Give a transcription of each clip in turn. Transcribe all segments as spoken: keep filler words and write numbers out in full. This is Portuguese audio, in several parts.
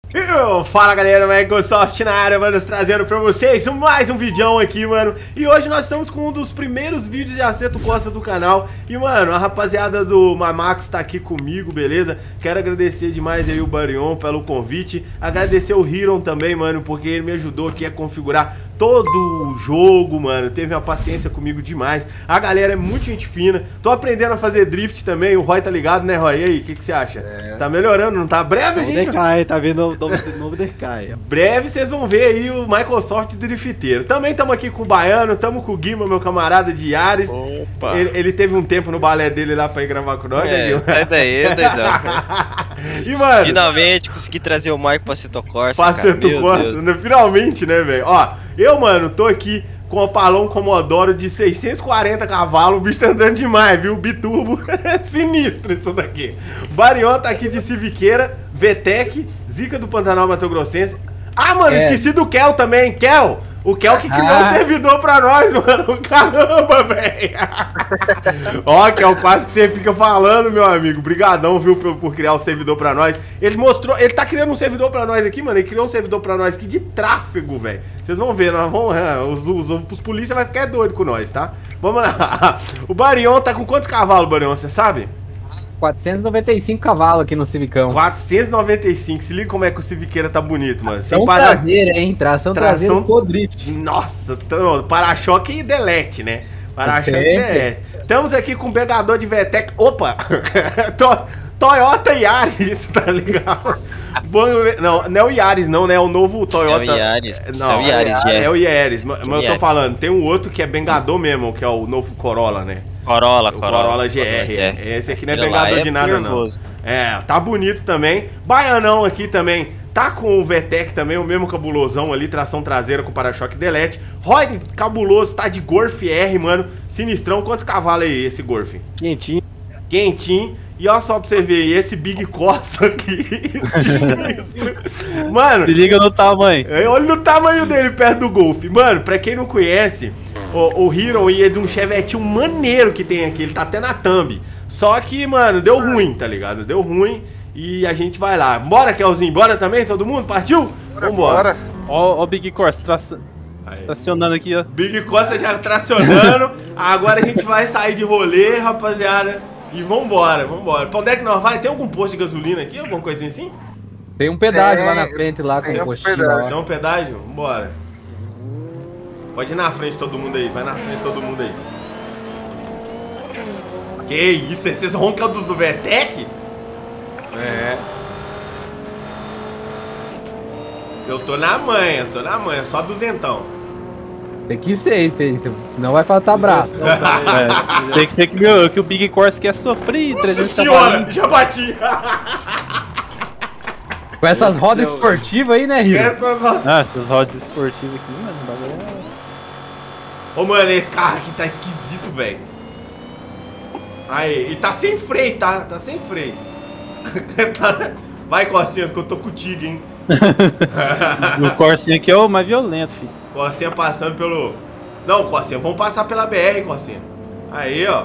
Eu, fala galera, Microsoft na área, mano, trazendo pra vocês mais um vídeo aqui, mano. E hoje nós estamos com um dos primeiros vídeos de Assetto Corsa do canal. E, mano, a rapaziada do Mamax tá aqui comigo, beleza? Quero agradecer demais aí o Barion pelo convite. Agradecer o Hiron também, mano, porque ele me ajudou aqui a configurar todo o jogo, mano. Teve uma paciência comigo demais. A galera é muito gente fina. Tô aprendendo a fazer drift também. O Roy tá ligado, né, Roy? E aí, o que, que você acha? É. Tá melhorando, não tá? Breve, a gente... Decai, tá vendo o novo Decai. Breve vocês vão ver aí o Microsoft drifteiro. Também estamos aqui com o Baiano, estamos com o Guima, meu camarada de Yaris. Opa. Ele, ele teve um tempo no balé dele lá pra ir gravar com nós, é, né, sai daí, doidão. E, mano... Finalmente consegui trazer o Mike pra Assetto Corsa, pra Assetto Corsa, né? Finalmente, né, velho? Ó, eu, mano, tô aqui com o Palão Commodore de seiscentos e quarenta cavalos, o bicho tá andando demais, viu? Biturbo, sinistro isso daqui. Barion tá aqui de Civiqueira, VTEC, Zica do Pantanal Mato Grossense. Ah, mano, é. esqueci do Kel também, Kel. O Kel que criou ah. um servidor pra nós, mano. Caramba, velho. Ó, Kel, quase que você fica falando, meu amigo. Brigadão, viu, por, por criar o um servidor pra nós. Ele mostrou, ele tá criando um servidor pra nós aqui, mano. Ele criou um servidor pra nós aqui de tráfego, velho. Vocês vão ver, nós vamos, é, os, os, os, os polícia vai ficar doido com nós, tá? Vamos lá. O Barion tá com quantos cavalos, Barion, você sabe? quatrocentos e noventa e cinco cavalos aqui no Civicão. quatrocentos e noventa e cinco, se liga como é que o Civiqueira tá bonito, mano. Sem parar... traseira, hein? Tração, tração traseira com drift. Nossa, para-choque e delete, né? Para-choque e delete. Estamos aqui com um pegador de VTEC. Opa! Toyota Yaris, tá legal? Bom, não, não é o Yaris, não, né? É o novo Toyota. É o Yaris. Não, é o Yaris, é, é o Yaris. Mas eu tô falando, tem um outro que é bengador mesmo, que é o novo Corolla, né? Corolla, o Corolla. Corolla G R. É. Esse aqui não é bengador de nada, não. É, tá bonito também. Baianão aqui também. Tá com o VTEC também, o mesmo cabulosão ali, tração traseira com para-choque delete. Roy cabuloso, tá de Golf R, mano. Sinistrão. Quantos cavalos é esse Golf? Quentinho. Quentinho. E olha só pra você ver, esse Big Corsa aqui. Mano. Se liga no tamanho. Olha o tamanho dele perto do Golf. Mano, pra quem não conhece, o, o Hero é de um Chevetinho maneiro que tem aqui. Ele tá até na thumb. Só que, mano, deu ruim, tá ligado? Deu ruim. E a gente vai lá. Bora, Kelzinho? Bora também? Todo mundo? Partiu? Bora, vambora. Ó o Big Corsa traça... tracionando aqui, ó. Big Corsa já tracionando. Agora a gente vai sair de rolê, rapaziada. E vambora, vambora. Pra onde é que nós vai? Tem algum posto de gasolina aqui? Alguma coisinha assim? Tem um pedágio é, lá na frente, lá com o postinho lá. Tem um pedágio? Vambora. Pode ir na frente todo mundo aí. Vai na frente todo mundo aí. Que isso? Esses roncam dos do VTEC? É. Eu tô na manha, tô na manha. Só duzentão. Tem que ser, filho. Não vai faltar braço. É, tem que ser que, meu, que o Big Corsa quer sofrer. Nossa senhora, já bati. Com essas Nossa rodas esportivas aí, né, Rio? Essas rodas... Ah, essas rodas esportivas aqui, mano. Bagulho... Ô, mano, esse carro aqui tá esquisito, velho. Aí, e tá sem freio, tá? Tá sem freio. Vai, Corsinha, que eu tô contigo, hein? O Corsinha aqui é o mais violento, filho. Corsinha passando pelo... Não, Corsinha, vamos passar pela B R, Corsinha. Aí, ó.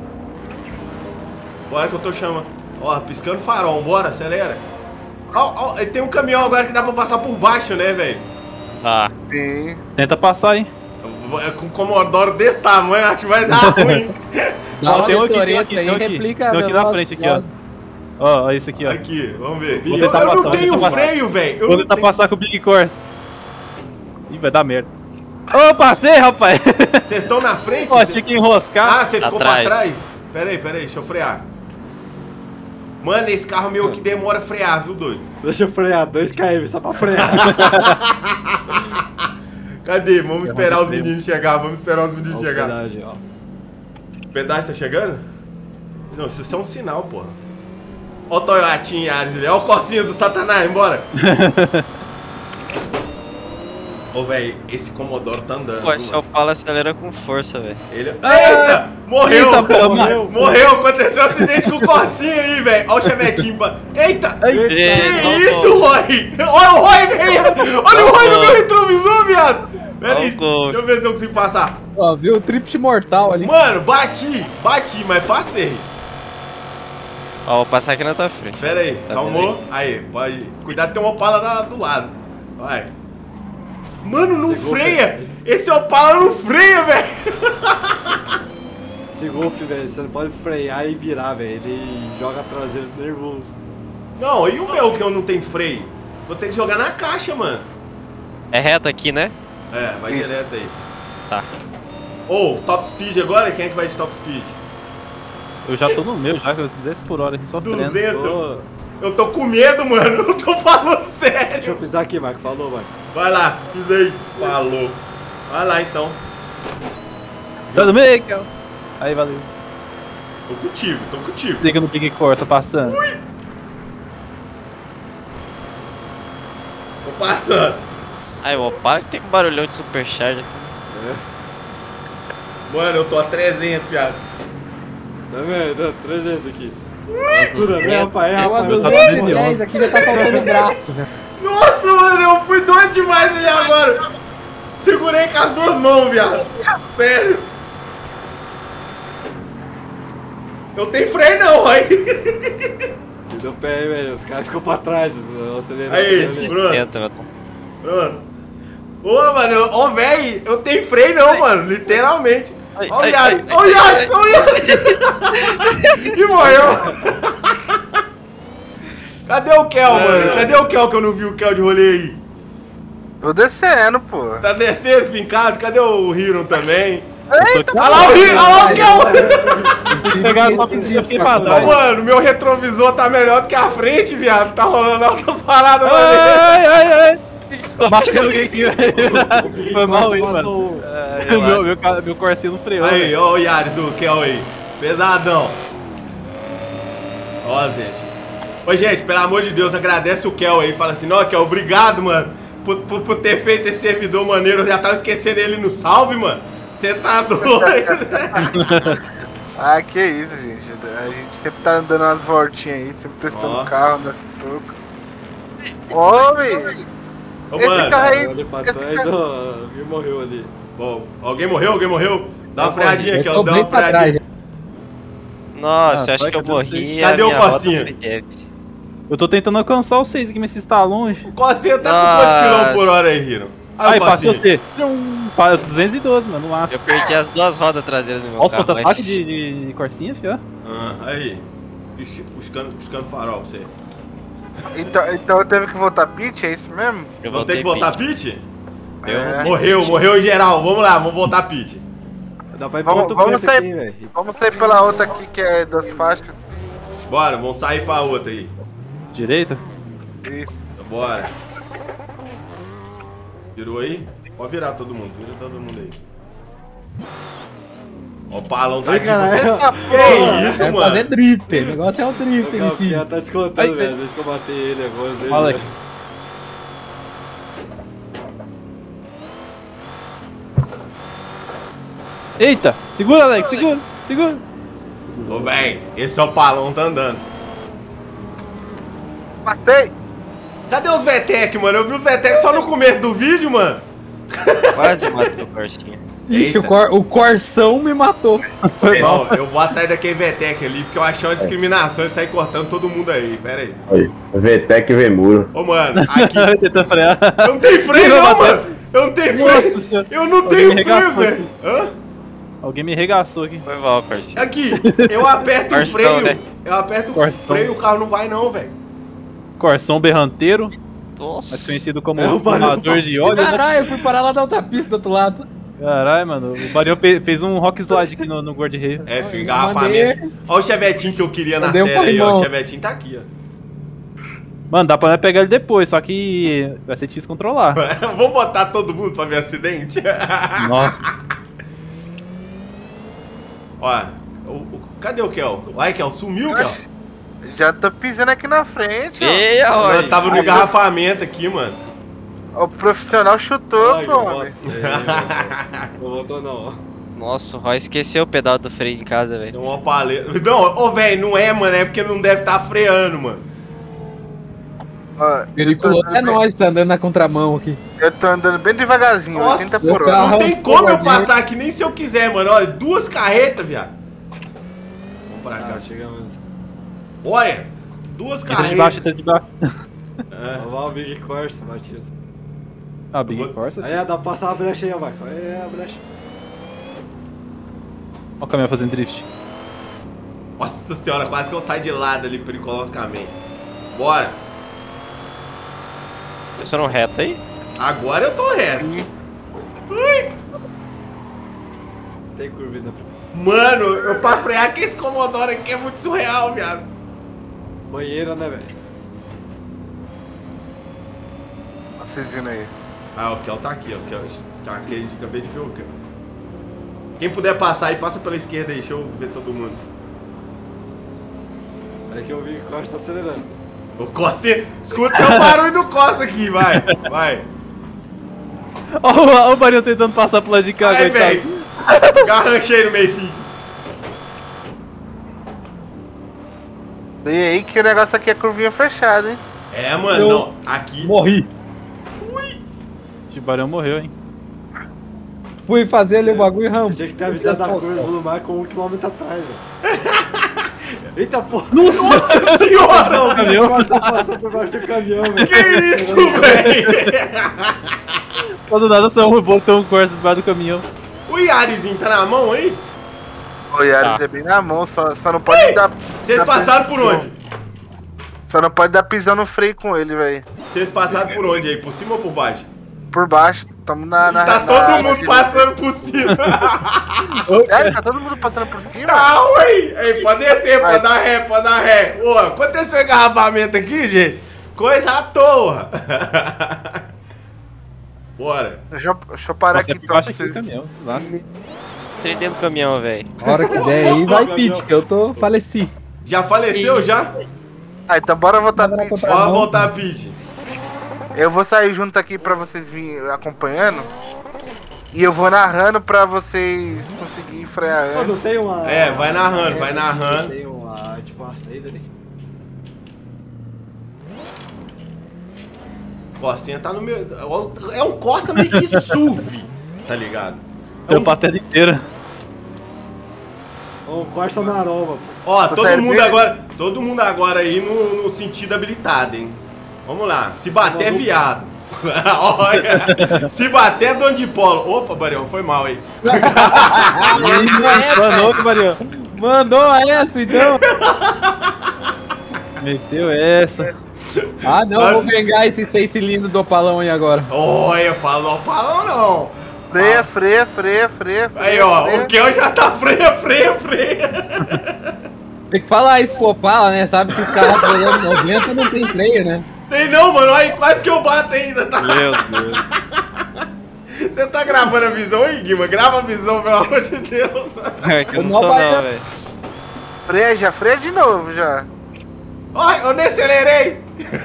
Bora que eu tô chamando. Ó, piscando farol, bora, acelera. Ó, ó, tem um caminhão agora que dá pra passar por baixo, né, velho? Ah. Sim. Tenta passar, hein? Com o Commodore desse tamanho, acho que vai dar ruim. Dá uma tem um aqui, tem aqui, tem aqui, replica tem aqui na frente, aqui, ó. Ó, ó, esse aqui, ó. Aqui, vamos ver. Vou eu tentar eu passar, não tenho vou freio, velho. Vou tentar tenho... passar com o Big Corsa. Ih, vai dar merda. Ô, oh, passei, rapaz. Vocês estão na frente? Ó, tinha que enroscar. Ah, você ficou atrás. pra trás? Pera aí, pera aí, deixa eu frear. Mano, esse carro meu que demora a frear, viu, doido? Deixa eu frear, dois quilômetros só pra frear. Cadê? Vamos esperar os meninos chegar, vamos esperar os meninos chegar. Pedágio, ó. O pedágio tá chegando? Não, isso é um sinal, porra. Ó o Toyotinho Yaris ali, ó o Corsinha do Satanás, embora. Ô, velho, esse Commodore tá andando. Pô, esse Opala acelera com força, velho. Ele... Eita! Morreu! Eita, pô, morreu! Morreu! Aconteceu um acidente com o Corsinha ali, velho. Olha o chevetinho pra... Eita! Eita. Que Eita. isso, Roy? Olha o Roy, velho! Olha o Roy no meu retrovisor, viado! Pera aí, deixa eu ver se eu consigo passar. Ó, viu o triple mortal ali. Mano, bati! Bati, mas passei. Ó, vou passar aqui na tua frente. Pera aí, Tá calmou. vendo Aí, pode. Cuidado, tem uma Opala lá do lado. Vai. Mano, não Segura. freia! Esse Opala não freia, velho! Esse Golf, velho, você não pode frear e virar, velho. Ele joga traseiro nervoso. Não, e o meu que eu não tenho freio? Vou ter que jogar na caixa, mano. É reto aqui, né? É, vai Isso. direto aí. Tá. Ô, top speed agora? Quem é que vai de top speed? Eu já tô no meu, já, que eu duzentos por hora aqui sofrendo. duzentos. Ô, Eu tô com medo, mano. Eu tô falando deixa eu sério. pisar aqui, Marco. Falou, Marco. Vai lá, pisa aí. Falou. Vai lá então. Sai do meio, Kel. Aí, valeu. Tô contigo, tô contigo. Liga no Big Corsa passando. Tô passando. Aí, ó, para que tem um barulhão de supercharger. Mano, eu tô a trezentos, viado. Tá vendo? trezentos aqui. Mistura, né, rapaz? É, Eu a rapaz. meu tá duzentos e duzentos e onze. dez aqui já tá faltando braço, já. Nossa, mano, eu fui doido demais aí agora. Segurei com as duas mãos, viado. Sério. Eu tenho freio não, aí. Se deu pé aí, velho. Os caras ficam pra trás. Eu acelerei. Aí, ali. Bruno. Tenta, mano. Pronto. Ô, mano, eu- ô, velho, eu tenho freio não, mano, literalmente. Ai, Ó o ai, Yaris, ai, ó o ai, Yaris, ó o Yaris. E morreu. Cadê o Kel, mano? Cadê o Kel que eu não vi o Kel de rolê aí? Tô descendo, pô. Tá descendo, fincado? Cadê o Hiron também? Eita, Olha lá o Hiron, olha lá o Kel. Se pegar só precisa aqui pra Ô, trás. mano, meu retrovisor tá melhor do que a frente, viado. Tá rolando altas paradas, mano. Ai, ai, ai. Bateu alguém aqui, velho. Foi mal, hein, mano. Matou- Meu, meu, ca- meu corcinho não freou. Aí, velho. ó o Yaris do Kel aí. Pesadão. Ó, gente. Ô, gente, pelo amor de Deus, agradece o Kel aí. Fala assim, não, Kel, obrigado, mano, por, por, por ter feito esse servidor maneiro. Eu já tava esquecendo ele no salve, mano. Você tá doido. Ah, que isso, gente. A gente sempre tá dando umas voltinhas aí, sempre testando Ó. o carro, andando truco. Ô, velho. Ô, Esse mano. carro aí. Olha pra esse trás, carro- ó. Alguém morreu ali. Bom, alguém morreu? Alguém morreu? Dá uma freadinha Eu aqui, ó. tô Dá bem uma pra trás, freadinha. já. Nossa, Ah, eu acho vai que eu que eu não sei morri. se- a Cadê o minha rota Cocinha? foi F. Eu tô tentando alcançar o seis aqui, mas você está longe. O Cocinha tá com quantos Nossa. quilômetros por hora aí, Hiro? Aí, o passei Cocinha. você. Trum, pa- duzentos e doze, mano, no máximo. Eu perdi as duas rodas traseiras do meu Olha os carro. contra-ataques mas- de, de, de corsinha, fio. Ah, aí. Pis- Piscando, piscando farol pra você. Então, então eu teve que voltar pitch, é isso mesmo? Eu Vamos ter que voltei voltar pit. pit? Eu- É. Morreu, morreu geral. Vamos lá, vamos voltar pit. Dá pra ir pra Vamos- outro vamos canto sair- aqui, velho. Vamos sair pela outra aqui que é das faixas. Bora, vamos sair pra outra aí. Direita? Isso. Então, bora. Virou aí? Pode virar todo mundo, vira todo mundo aí. Ó, o palão tá Ai, de... caralho. Eita, Que porra. isso, Quero mano? fazer drifter. O negócio é o O drifter em si. Gabriel tá descontando, Ai, velho. Desde que eu matei ele agora. Fala, Alex. Eita! Segura, Alex, segura, segura. Ô, véi, esse é o palão tá andando. Matei. Cadê os Vetec, mano? Eu vi os Vetec só no começo do vídeo, mano. Quase matei o Corsinha. Ixi, Eita. o, cor, o Corsão me matou. Foi mal. Não, eu vou atrás daquele Vetec ali, porque eu achei uma discriminação e sair cortando todo mundo aí. Pera aí. Aí, Vetec Vemuro. Ô, mano, aqui... Tentando frear. Eu não tenho freio Não, não, bateu. mano. Eu não tenho Nossa freio. senhora. Eu não Alguém tenho me freio, regaçou velho. Hã? Alguém me regaçou aqui. Foi mal, Corsinha. Aqui, eu aperto o Corstão, freio. né? Eu aperto o Corstão. freio e o carro não vai não, velho. Corção berranteiro, mais Nossa. conhecido como É o barulho. fumador de óleo, né? Caralho, eu fui parar lá da outra pista do outro lado. Caralho, mano. O Baril pe- fez um rock slide aqui no, no Guard Rail. É, Ai, filho, eu engarrafamento. mandei- Olha o chevetinho que eu queria na Mandei um série aí, ó. O corrimão. chevetinho tá aqui, ó. Mano, dá pra nós pegar ele depois, só que vai ser difícil controlar. Vamos botar todo mundo pra ver acidente? Nossa. Ó, o, o- cadê o Kel? Vai, Kel, sumiu, Kel? Já tô pisando aqui na frente, ó. Eia, Nós olha. tava no engarrafamento aqui, mano. O profissional chutou, Ai, pô. não volta. É, Não voltou, não. Nossa, o Roy esqueceu o pedal do freio em casa, velho. Deu uma paleta. Não, ô, velho, não é, mano. É porque não deve estar freando, mano. Ó, Periculoso eu tô é andando nós, tá andando na contramão aqui. bem- Eu tô andando bem devagarzinho, Nossa, oitenta por hora. carro- não tem como eu Porra, passar aqui nem se eu quiser, mano. Olha, duas carretas, viado. Vamos pra cá. Ah, chegamos. Olha, duas Entra de baixo, carreiras. entra de baixo. Vamos lá, o Big Corsa, Matias. Ah, Big vou- Corsa. Aí, ó, dá pra passar a brecha aí, ó, Marco. Aí, a brecha. Olha o caminhão fazendo drift. Nossa senhora, quase que eu saio de lado ali perigosamente. Bora. Você não reta aí? Agora eu tô reto. Ui. Tem curva aí na frente. Mano, eu pra frear que esse Commodore aqui é muito surreal, viado. Banheira, né, velho? Vocês vindo aí. Ah, o Kel tá aqui, ó. O Kel, tá aqui, acabei de ver o Kel. Quem puder passar aí, passa pela esquerda aí, deixa eu ver todo mundo. É que o Big Corsa tá acelerando. O Costa, escuta o barulho do Costa aqui, vai, vai. Olha o Marinho tentando passar pro lado de cá, Vai, coitado. velho. Garranchei no meio, filho. E aí que o negócio aqui é curvinha fechada, hein? É, mano, Eu- não. Aqui. Morri. O Tibarão morreu, hein? Fui fazer ali o bagulho e rampo. Tinha que ter avisado a curva do Marco um quilômetro atrás, velho. Eita porra! Nossa senhora! O caminhão. Corsa passou por baixo do caminhão, velho. Que isso, velho? Quando nada, só um botão Corsa debaixo do caminhão. O Yarizinho tá na mão aí? O Yaris Tá. é bem na mão, só, só não pode dar. Vocês dar passaram por pisão. onde? Só não pode dar pisão no freio com ele, velho. Vocês passaram por onde aí? Por cima ou por baixo? Por baixo, tamo na. na Tá na- todo na- mundo na- passando por cima. É, tá todo mundo passando por cima? Tá, ué. Ei, pode descer, pode dar ré, pode dar ré. Ô, aconteceu um engarrafamento aqui, gente? Coisa à toa. Bora. Deixa eu, deixa eu parar Nossa, é aqui por então. baixo pra aqui do vocês. caminhão. Se lasca. Entrei dentro do caminhão, velho. A hora que der aí, vai pit, que eu tô faleci. Já faleceu, já? Ah, então bora voltar Bora pro voltar. Bora bom. voltar a pitch. Eu vou sair junto aqui pra vocês virem acompanhando. E eu vou narrando pra vocês conseguirem frear Pô, não antes. tem uma. É, vai narrando, vai narrando. Tem uma. Tipo, uma saída ali. Cocinha tá no meu. É um Corsa meio que S U V, tá ligado? É um... Tampa a tela inteira. Ô, Corsa maromba, pô. Ó, Você todo é mundo dele? agora. Todo mundo agora aí no, no sentido habilitado, hein? Vamos lá. Se bater é viado. Olha. Se bater é dono de polo. Opa, Barião, foi mal aí. Explanou, Marinho. Mandou essa, então. Meteu essa. Ah, não, Mas- vou pegar esses seis cilindros do opalão aí agora. Olha, falou palão não. Freia, freia, freia, freia. freia Aí, ó, freia. o Kel já tá freia, freia, freia. Tem que falar isso pro Opala, né? Sabe que os carros pegando noventa não tem freio, né? Tem não, mano. Aí quase que eu bato ainda, tá? Meu Deus. Você tá gravando a visão aí, Guima? Grava a visão, pelo amor de Deus. É que eu não Não tô vai- não, velho. Freia, já freia de novo já. Ai, eu nem acelerei.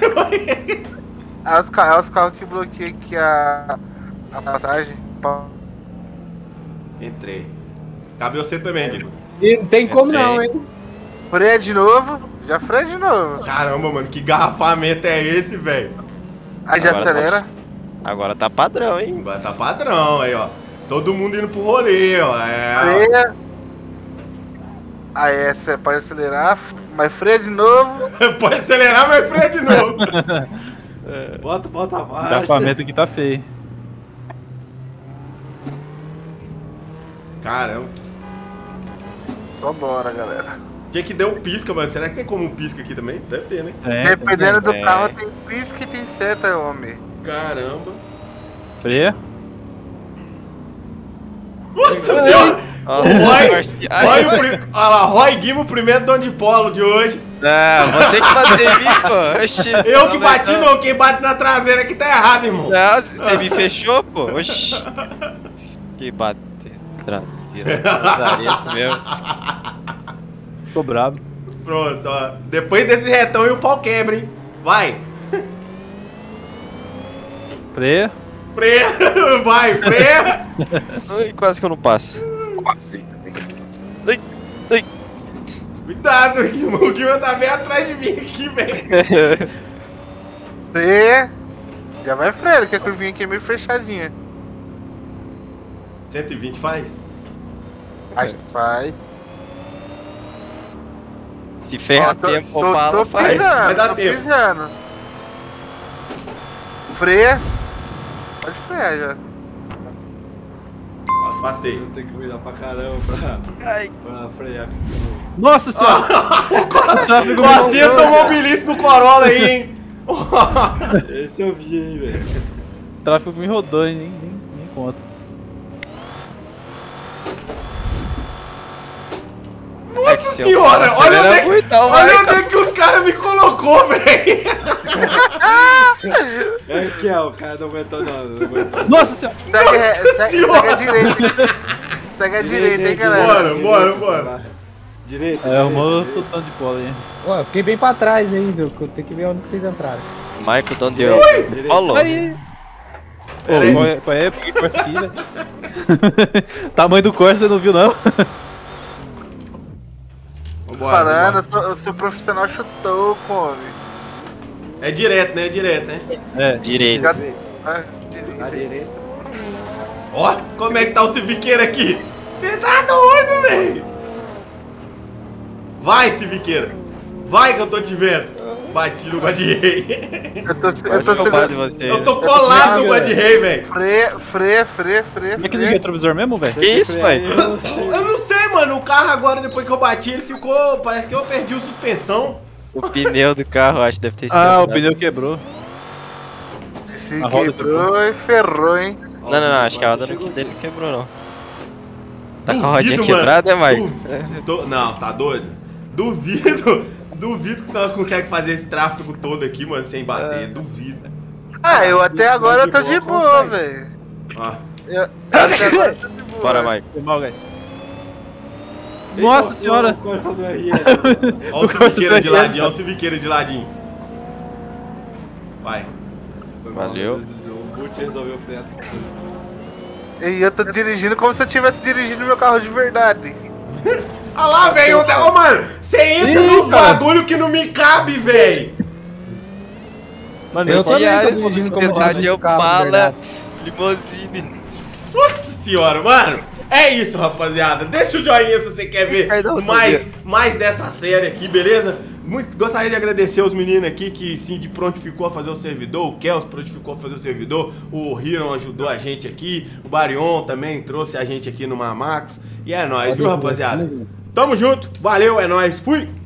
É os, ca- é os carros que bloqueiam aqui a, a passagem. Pa- Entrei. Cabe você também, Guima. E não tem como não, hein? Freia de novo, já freia de novo. Caramba, mano, que garrafamento é esse, velho? Aí já Agora tá- acelera. Agora tá padrão, hein? Agora tá padrão aí, ó. Todo mundo indo pro rolê, ó. É. Freia. Aí você pode acelerar, mas freia de novo. Pode acelerar, mas freia de novo. Bota, bota a O marcha. garfamento aqui tá feio. Caramba. Só bora, galera. Tinha que dar um pisca, mano. Será que tem como um pisca aqui também? Deve ter, né? É, Dependendo do É. carro, tem pisca e tem seta, homem. Caramba. freia. Nossa senhora! Nossa, Roy, Corsinha. Roy, o pri- olha lá, Roy Guima, o primeiro dono de polo de hoje. Ah, você que bateu em mim, pô. Oxi. Eu que Não, bati, não. não. Quem bate na traseira aqui tá errado, irmão. Não, você me fechou, pô. Oxi. Que bater traseira. Lazarento mesmo. Tô brabo. Pronto, ó. Depois desse retão aí o pau quebra, hein? Vai. Freia. Freia. Vai, freia. Ai, quase que eu não passo. Ai, ai. Cuidado, Guima. O Guima tá bem atrás de mim aqui, velho. Freia. Já vai freia, que a curvinha aqui é meio fechadinha. cento e vinte faz? Acho que vai. Se ferra Ó, tô- tempo, tô- Opala tô faz. pisando, vai dar tô tempo. pisando. Freia. Pode frear já. Nossa, passei. Eu tenho que cuidar pra caramba pra, pra frear. Nossa senhora! O tráfego me Cocinha rodou, tomou belisco no Corolla aí, hein? Esse eu vi, hein, velho. o tráfego me rodou, hein? Nem, nem, nem conta. É que Nossa seu senhora, cara olha acelera onde, é que, muito, ó, olha vai, onde é que os caras me colocou, velho. É que é, o cara não aguentou não, não aguentou. Nossa senhora! Segue, Nossa segue, segue senhora. a direita. Segue a direita, hein, galera. Bora, bora, bora. Direita. É, arrumou direita, o tanto de bola aí. Ó, eu fiquei bem pra trás ainda. Eu tenho que ver onde que vocês entraram. Michael, de onde eu direita. rolou. Aí! Pera Ô, aí. qual é? Qual é? Peguei Corsa aqui, velho. Tamanho do Corsa você não viu, não? Vambora, Parando, vambora. eu sou, eu sou profissional chutou, come. É direto, né? É direto, né? É. Direito. Já, ah, À direita. direita. Ó, como é que tá o civiqueiro aqui? Você tá doido, velho? Vai, civiqueira. Vai que eu tô te vendo. Bati no Guadirei. Eu tô, eu Quase tô que eu bato em segurando. você. Eu tô colado no Guadirei, velho. Freia, freia, freia, freia. Como é que liga o freia. retrovisor mesmo, velho? Que isso, Freia aí, velho? eu não sei. Eu não sei, mano. O carro agora, depois que eu bati, ele ficou... Parece que eu perdi a suspensão. O pneu do carro, acho que deve ter Ah, o esquentado. pneu quebrou. Se A roda quebrou e ferrou, hein? Não, não, não, acho que a roda não- dele não quebrou, não. Tá com a rodinha Duvido, quebrada, é, Mike? Duvido. Tô- Não, tá doido? Duvido. Duvido que nós conseguimos fazer esse tráfego todo aqui, mano, sem bater. Duvido. Ah, eu até agora eu tô de boa, boa, consegue. velho. Ó. Eu- Até agora eu tô de boa. Bora, Mike. Foi mal, guys. Nossa senhora! O Corsa do R S. Ó o civiqueira de ladinho, ó o civiqueira de ladinho. Vai. Foi mal, Valeu. O Boot resolveu frear tudo. E eu tô dirigindo como se eu estivesse dirigindo meu carro de verdade. Ah lá, velho. onde- Ô, mano, você entra Ih, nos cara. bagulho que não me cabe, velho. Mano, Eu eu também tô Diários, dirigindo como propriedade roda de de carro, de Opala, verdade. limousine. Nossa senhora, mano. É isso, rapaziada. Deixa o joinha se você quer ver Vai dar um mais, joinha. mais dessa série aqui, beleza? Muito, gostaria de agradecer os meninos aqui que sim, de prontificou a fazer o servidor. O Kels prontificou a fazer o servidor. O Hiron ajudou a gente aqui. O Barion também trouxe a gente aqui no Mamax. E é nóis, viu, rapaziada? Tamo junto. Valeu, é nóis. Fui!